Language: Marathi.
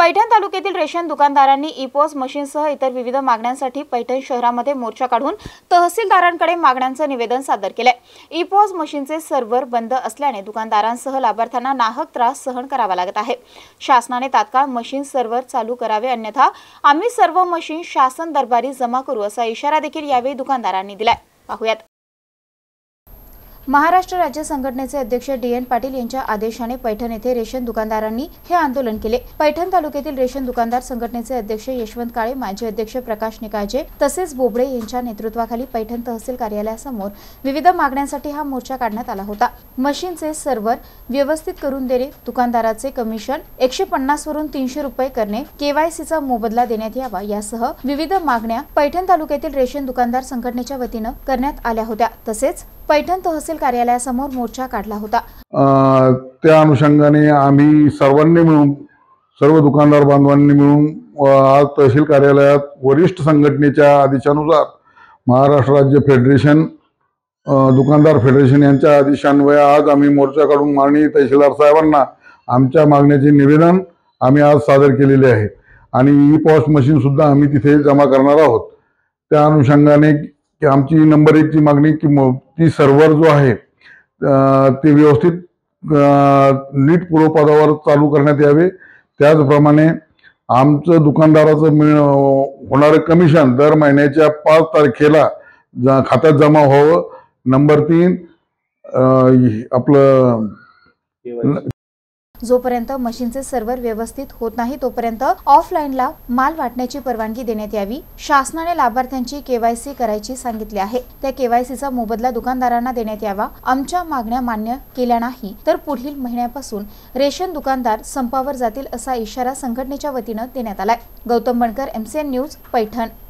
पैठण तालुक्यातील रेशन दुकानदारांनी ई-पॉस मशीनसह इतर विविध मागण्यांसाठी पैठण शहरामध्ये मोर्चा काढून तहसीलदारांकडे मागण्यांचं निवेदन सादर केलंय। ई-पॉस मशीनचे सर्व्हर बंद असल्याने दुकानदारांसह लाभार्थ्यांना नाहक त्रास सहन करावा लागत आहे। शासनाने तात्काळ मशीन सर्व्हर चालू करावे, अन्यथा आम्ही सर्व मशीन शासन दरबारी जमा करू असा इशारा देखील यावेळी दुकानदारांनी दिलाय। पाहूयात। महाराष्ट्र राज्य संघटनेचे अध्यक्ष डी.एन. पाटील यांच्या आदेशाने पैठण येथे रेशन दुकानदारांनी हे आंदोलन केले। पैठण तालुक्यातील रेशन दुकानदार संघटनेचे अध्यक्ष यशवंत काळे, माजी अध्यक्ष प्रकाश निकाळजे तसेच बोबडे यांच्या नेतृत्वाखाली पैठण तहसील कार्यालयासमोर विविध मागण्यांसाठी हा मोर्चा काढण्यात आला होता। मशीनचे सर्व्हर व्यवस्थित करून देणे, दुकानदाराचे कमिशन 150 वरून 300 रुपये करणे, केवायसीचा मोबदला देण्यात यावा यासह विविध मागण्या पैठण तालुक्यातील रेशन दुकानदार संघटनेच्या वतीने करण्यात आल्या होत्या। तसेच पैठण तहसील कार्यालयासमोर मोर्चा काढला होता। त्या अनुषंगाने आम्ही सर्वांनी मिळून, सर्व दुकानदार बांधवांनी मिळून आज तहसील कार्यालयात वरिष्ठ संघटनेच्या आदेशानुसार महाराष्ट्र राज्य फेडरेशन दुकानदार फेडरेशन यांच्या आदेशान्वये आज आम्ही मोर्चा काढून माननीय तहसीलदार साहेबांना आमच्या मागण्याचे निवेदन आम्ही आज सादर केलेले आहे आणि ई-पॉस मशीन सुद्धा आम्ही तिथे जमा करणार आहोत। त्या अनुषंगाने की आमची नंबर 1 ची मागणी की ती सर्व्हर जो आहे ते व्यवस्थित नीट पूर्वपदावर चालू करण्यात यावे। त्याचप्रमाणे आमचं दुकानदाराचं होणारं कमिशन दर महिन्याच्या 5 तारखेला खात्यात जमा व्हावं। नंबर 3 आपलं जोपर्यंत मशीनचे सर्व्हर व्यवस्थित होत नाही तोपर्यंत ऑफलाईनला माल वाटण्याची परवानगी देण्यात यावी। शासनाने लाभार्थ्यांची केवायसी करायची सांगितले आहे, त्या केवायसीचा मोबदला दुकानदारांना देण्यात यावा। आमच्या मागण्या मान्य केल्या नाही तर पुढील महिन्यापासून रेशन दुकानदार संपावर जातील असा इशारा संघटनेच्या वतीने देण्यात आलाय। Gautam Bankar, MCN news, Paithan.